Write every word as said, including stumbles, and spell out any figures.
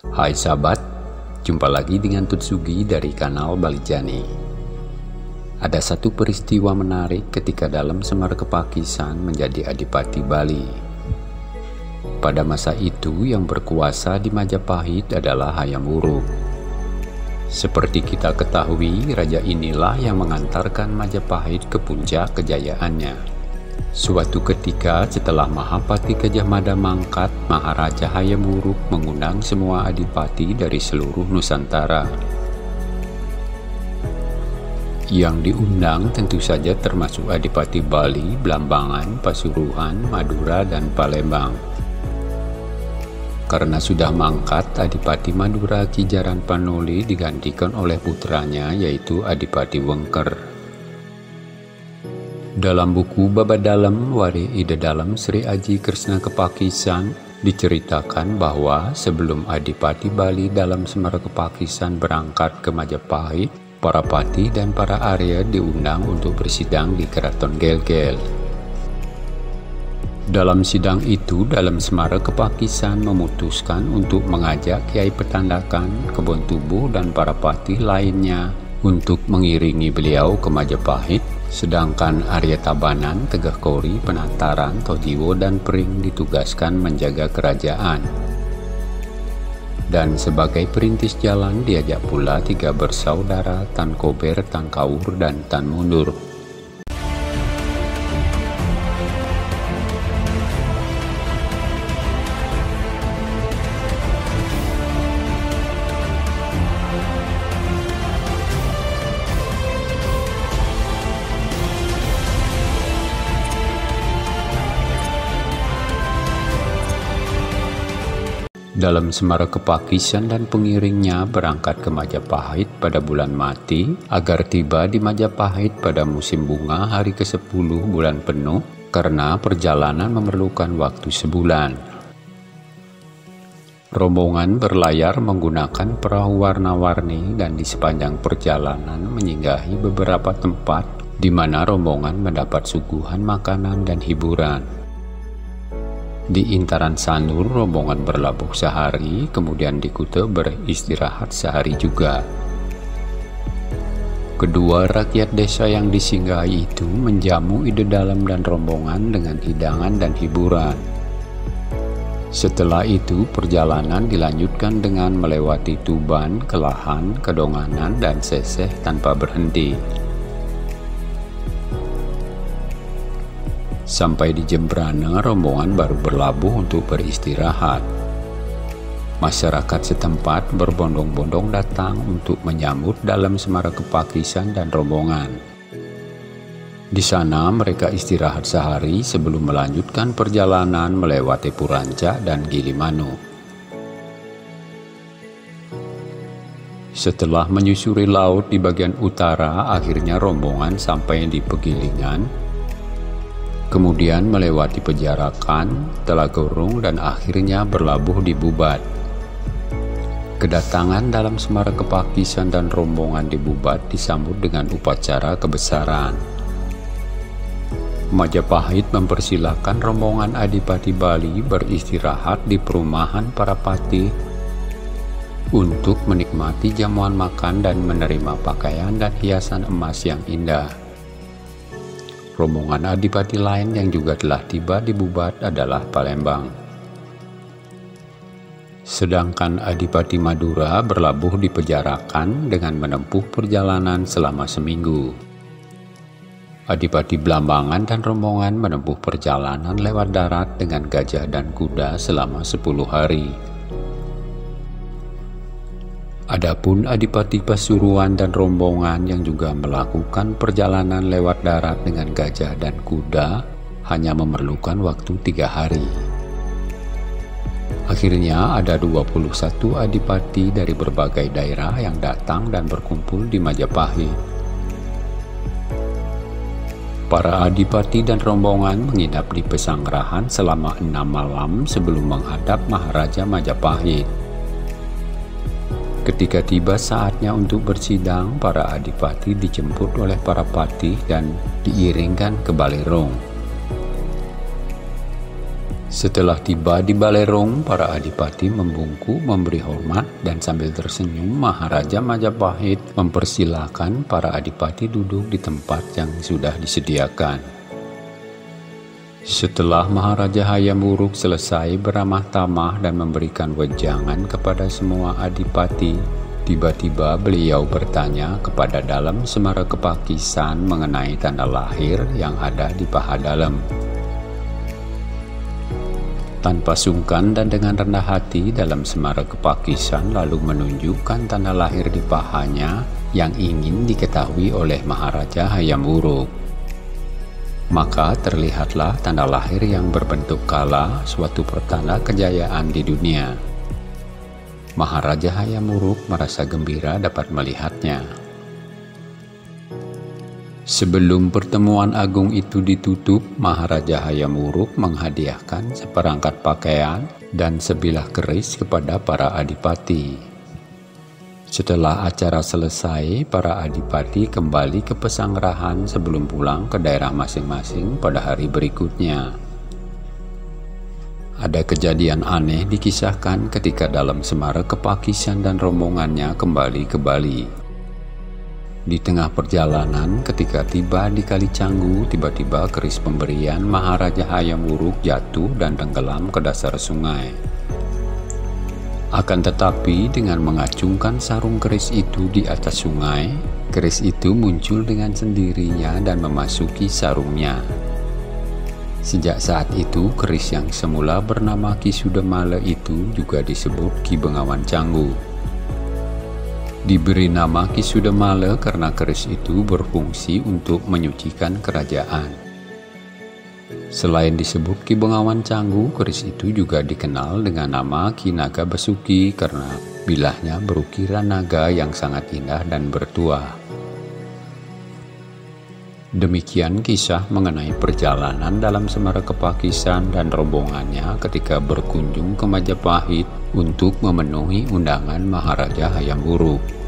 Hai sahabat, jumpa lagi dengan Tutsugi dari kanal Balijani. Ada satu peristiwa menarik ketika Dalem Semar Kepakisan menjadi Adipati Bali. Pada masa itu yang berkuasa di Majapahit adalah Hayam Wuruk. Seperti kita ketahui, raja inilah yang mengantarkan Majapahit ke puncak kejayaannya. Suatu ketika setelah Mahapati Gajah Mada mangkat, Maharaja Hayam Wuruk mengundang semua adipati dari seluruh Nusantara. Yang diundang tentu saja termasuk Adipati Bali, Blambangan, Pasuruan, Madura, dan Palembang. Karena sudah mangkat, Adipati Madura Ki Jaran Panoli digantikan oleh putranya yaitu Adipati Wengker. Dalam buku Baba Dalem Wari Ida Dalem Sri Aji Kresna Kepakisan diceritakan bahwa sebelum Adipati Bali Dalem Semar Kepakisan berangkat ke Majapahit, para pati dan para Arya diundang untuk bersidang di Keraton Gel-Gel. Dalam sidang itu, Dalem Semar Kepakisan memutuskan untuk mengajak Kiai Petandakan, Kebon Tubuh, dan para pati lainnya untuk mengiringi beliau ke Majapahit, sedangkan Arya Tabanan, Tegah Kori, Penataran, Tojiwo, dan Pring ditugaskan menjaga kerajaan. Dan sebagai perintis jalan diajak pula tiga bersaudara Tan Kober, Tan Kaur, dan Tan Mundur. Dalem Semar Kepakisan dan pengiringnya berangkat ke Majapahit pada bulan Mati agar tiba di Majapahit pada musim bunga hari kesepuluh bulan penuh karena perjalanan memerlukan waktu sebulan. Rombongan berlayar menggunakan perahu warna-warni dan di sepanjang perjalanan menyinggahi beberapa tempat di mana rombongan mendapat suguhan makanan dan hiburan. Di Intaran Sanur, rombongan berlabuh sehari, kemudian di Kute beristirahat sehari juga. Kedua rakyat desa yang disinggahi itu menjamu Ida Dalem dan rombongan dengan hidangan dan hiburan. Setelah itu, perjalanan dilanjutkan dengan melewati Tuban, Kelahan, Kedonganan, dan Seseh tanpa berhenti. Sampai di Jembrana, rombongan baru berlabuh untuk beristirahat. Masyarakat setempat berbondong-bondong datang untuk menyambut Dalem Semar Kepakisan dan rombongan. Di sana mereka istirahat sehari sebelum melanjutkan perjalanan melewati Puranca dan Gilimanuk. Setelah menyusuri laut di bagian utara, akhirnya rombongan sampai di Pegilingan, kemudian melewati Pejarakan, Telagorung, dan akhirnya berlabuh di Bubat. Kedatangan Dalem Semar Kepakisan dan rombongan di Bubat disambut dengan upacara kebesaran. Majapahit mempersilahkan rombongan Adipati Bali beristirahat di perumahan para pati untuk menikmati jamuan makan dan menerima pakaian dan hiasan emas yang indah. Rombongan adipati lain yang juga telah tiba di Bubat adalah Palembang. Sedangkan Adipati Madura berlabuh di Pejarakan dengan menempuh perjalanan selama seminggu. Adipati Blambangan dan rombongan menempuh perjalanan lewat darat dengan gajah dan kuda selama sepuluh hari. Adapun Adipati Pasuruan dan rombongan yang juga melakukan perjalanan lewat darat dengan gajah dan kuda hanya memerlukan waktu tiga hari. Akhirnya ada dua puluh satu adipati dari berbagai daerah yang datang dan berkumpul di Majapahit. Para adipati dan rombongan menginap di Pesanggerahan selama enam malam sebelum menghadap Maharaja Majapahit. Ketika tiba saatnya untuk bersidang, para adipati dijemput oleh para patih dan diiringkan ke Balerong. Setelah tiba di Balerong, para adipati membungkuk memberi hormat dan sambil tersenyum Maharaja Majapahit mempersilahkan para adipati duduk di tempat yang sudah disediakan. Setelah Maharaja Hayam Wuruk selesai beramah tamah dan memberikan wejangan kepada semua adipati, tiba-tiba beliau bertanya kepada Dalam Semara Kepakisan mengenai tanda lahir yang ada di paha Dalam. Tanpa sungkan dan dengan rendah hati, Dalam Semara Kepakisan lalu menunjukkan tanda lahir di pahanya yang ingin diketahui oleh Maharaja Hayam Wuruk. Maka terlihatlah tanda lahir yang berbentuk kala, suatu pertanda kejayaan di dunia. Maharaja Hayam Wuruk merasa gembira dapat melihatnya. Sebelum pertemuan agung itu ditutup, Maharaja Hayam Wuruk menghadiahkan seperangkat pakaian dan sebilah keris kepada para adipati. Setelah acara selesai, para adipati kembali ke Pesanggerahan sebelum pulang ke daerah masing-masing pada hari berikutnya. Ada kejadian aneh dikisahkan ketika Dalam Semara Kepakisan dan rombongannya kembali ke Bali. Di tengah perjalanan, ketika tiba di Kali Canggu, tiba-tiba keris pemberian Maharaja Hayam Wuruk jatuh dan tenggelam ke dasar sungai. Akan tetapi, dengan mengacungkan sarung keris itu di atas sungai, keris itu muncul dengan sendirinya dan memasuki sarungnya. Sejak saat itu, keris yang semula bernama Ki Sudamala itu juga disebut Ki Bengawan Canggu. Diberi nama Ki Sudamala karena keris itu berfungsi untuk menyucikan kerajaan. Selain disebut Ki Bengawan Canggu, keris itu juga dikenal dengan nama Ki Naga Besuki karena bilahnya berukiran naga yang sangat indah dan bertuah. Demikian kisah mengenai perjalanan Dalam Semara Kepakisan dan rombongannya ketika berkunjung ke Majapahit untuk memenuhi undangan Maharaja Hayam Wuruk.